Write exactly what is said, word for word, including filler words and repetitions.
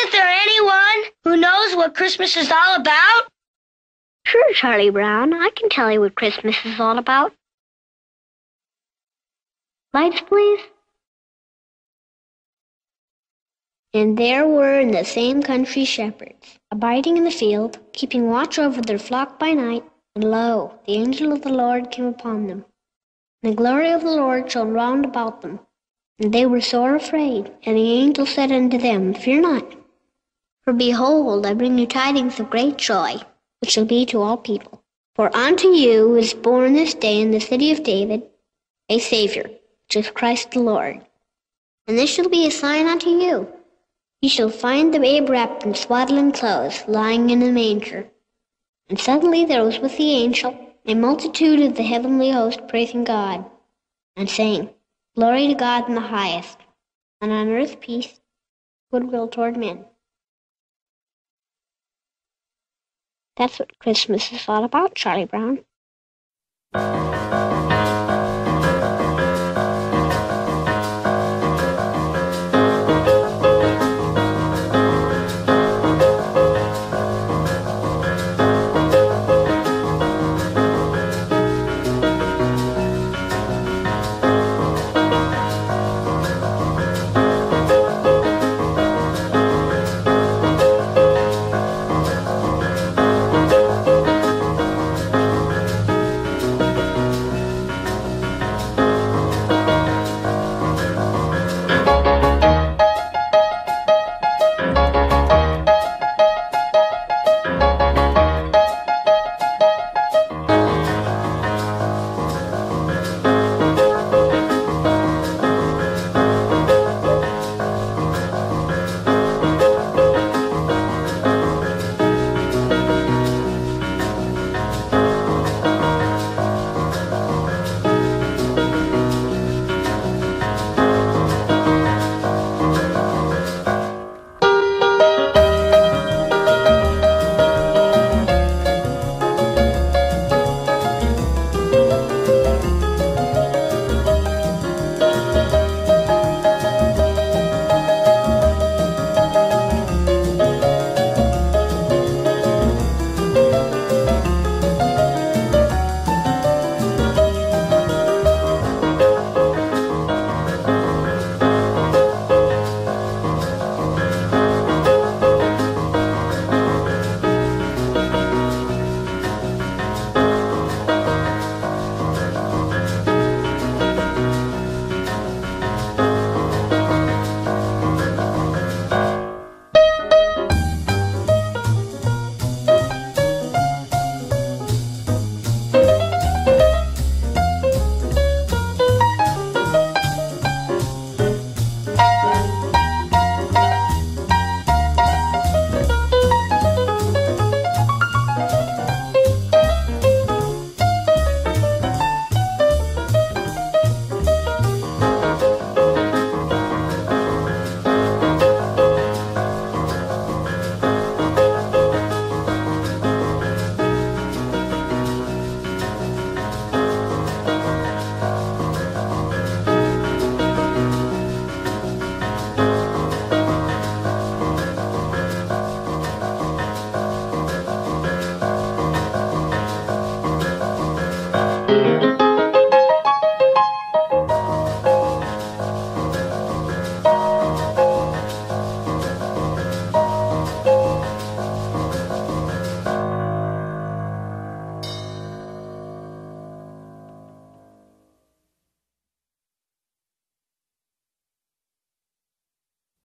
Isn't there anyone who knows what Christmas is all about? Sure, Charlie Brown. I can tell you what Christmas is all about. Lights, please. And there were in the same country shepherds, abiding in the field, keeping watch over their flock by night. And lo, the angel of the Lord came upon them. And the glory of the Lord shone round about them. And they were sore afraid. And the angel said unto them, Fear not, for behold, I bring you tidings of great joy, which shall be to all people. For unto you is born this day in the city of David a Savior, which is Christ the Lord. And this shall be a sign unto you. Ye shall find the babe wrapped in swaddling clothes, lying in a manger. And suddenly there was with the angel a multitude of the heavenly host praising God, and saying, Glory to God in the highest, and on earth peace, goodwill toward men. That's what Christmas is all about, Charlie Brown.